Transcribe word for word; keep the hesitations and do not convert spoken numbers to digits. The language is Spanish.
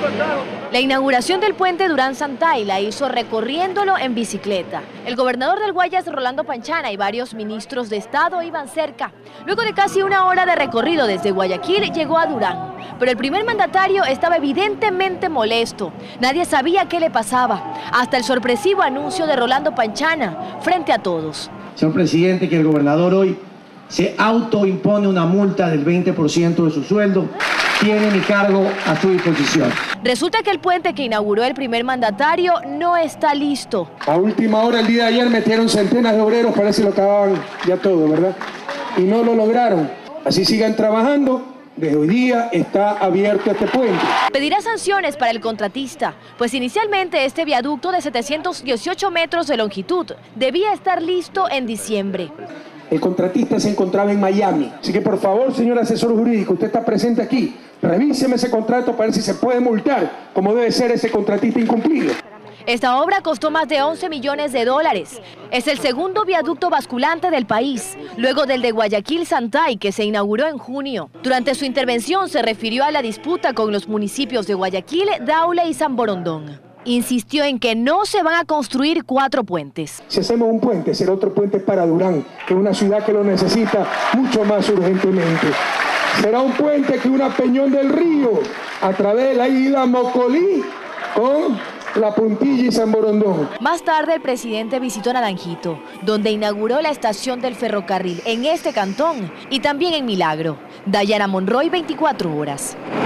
La inauguración del puente Durán-Santay la hizo recorriéndolo en bicicleta. El gobernador del Guayas, Rolando Panchana, y varios ministros de Estado iban cerca. Luego de casi una hora de recorrido desde Guayaquil, llegó a Durán. Pero el primer mandatario estaba evidentemente molesto. Nadie sabía qué le pasaba, hasta el sorpresivo anuncio de Rolando Panchana frente a todos. Señor presidente, que el gobernador hoy se autoimpone una multa del veinte por ciento de su sueldo. Tiene mi cargo a su disposición. Resulta que el puente que inauguró el primer mandatario no está listo. A última hora, el día de ayer, metieron centenas de obreros, parece que lo acababan ya todo, ¿verdad? Y no lo lograron. Así sigan trabajando. Desde hoy día está abierto este puente. Pedirá sanciones para el contratista, pues inicialmente este viaducto de setecientos dieciocho metros de longitud debía estar listo en diciembre. El contratista se encontraba en Miami. Así que por favor, señor asesor jurídico, usted está presente aquí. Revíseme ese contrato para ver si se puede multar, como debe ser ese contratista incumplido. Esta obra costó más de once millones de dólares. Es el segundo viaducto basculante del país, luego del de Guayaquil-Santay, que se inauguró en junio. Durante su intervención se refirió a la disputa con los municipios de Guayaquil, Daula y San Borondón. Insistió en que no se van a construir cuatro puentes. Si hacemos un puente, será otro puente para Durán, que es una ciudad que lo necesita mucho más urgentemente. Será un puente que una Peñón del Río, a través de la ida Mocolí, con La Puntilla y San Borondón. Más tarde el presidente visitó Naranjito, donde inauguró la estación del ferrocarril en este cantón y también en Milagro. Dayana Monroy, veinticuatro horas.